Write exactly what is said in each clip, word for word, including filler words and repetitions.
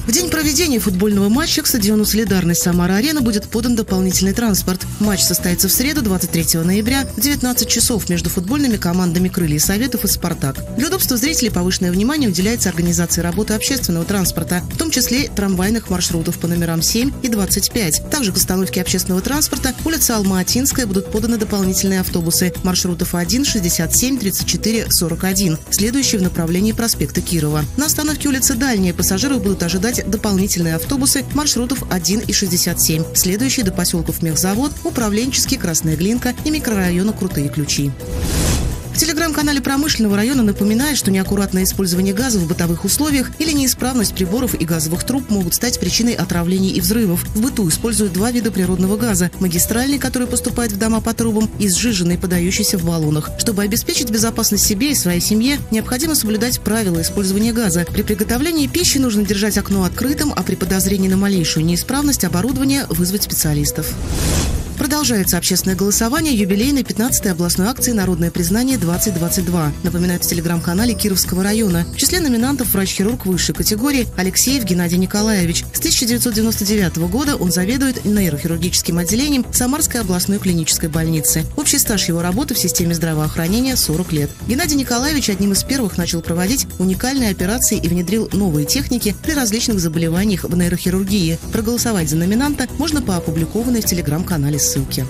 В день проведения футбольного матча к стадиону «Солидарность» Самара-Арена будет подан дополнительный транспорт. Матч состоится в среду, двадцать третьего ноября, в девятнадцать часов между футбольными командами «Крылья Советов» и «Спартак». Для удобства зрителей повышенное внимание уделяется организации работы общественного транспорта, в том числе трамвайных маршрутов по номерам семь и двадцать пять. Также к остановке общественного транспорта улица Алма-Атинская будут поданы дополнительные автобусы маршрутов один, шестьдесят семь, тридцать четыре, сорок один, следующие в направлении проспекта Кирова. На остановке улицы Дальняя пассажиров будут ожидать дополнительные автобусы маршрутов один и шестьдесят семь, следующие до поселков Мехзавод, Управленческий, Красная Глинка и микрорайона Крутые Ключи. В телеграм-канале промышленного района напоминает, что неаккуратное использование газа в бытовых условиях или неисправность приборов и газовых труб могут стать причиной отравлений и взрывов. В быту используют два вида природного газа – магистральный, который поступает в дома по трубам, и сжиженный, подающийся в баллонах. Чтобы обеспечить безопасность себе и своей семье, необходимо соблюдать правила использования газа. При приготовлении пищи нужно держать окно открытым, а при подозрении на малейшую неисправность оборудования вызвать специалистов. Продолжается общественное голосование юбилейной пятнадцатой областной акции «Народное признание-двадцать двадцать два». Напоминают в телеграм-канале Кировского района. В числе номинантов врач-хирург высшей категории Алексеев Геннадий Николаевич. С тысяча девятьсот девяносто девятого года он заведует нейрохирургическим отделением Самарской областной клинической больницы. Общий стаж его работы в системе здравоохранения – сорок лет. Геннадий Николаевич одним из первых начал проводить уникальные операции и внедрил новые техники при различных заболеваниях в нейрохирургии. Проголосовать за номинанта можно по опубликованной в телеграм-канале ссылки.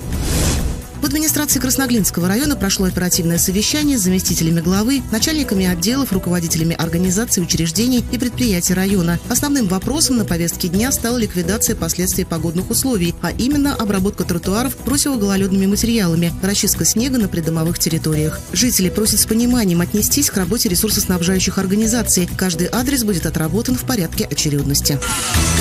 В администрации Красноглинского района прошло оперативное совещание с заместителями главы, начальниками отделов, руководителями организаций, учреждений и предприятий района. Основным вопросом на повестке дня стала ликвидация последствий погодных условий, а именно обработка тротуаров противогололедными материалами, расчистка снега на придомовых территориях. Жители просят с пониманием отнестись к работе ресурсоснабжающих организаций. Каждый адрес будет отработан в порядке очередности.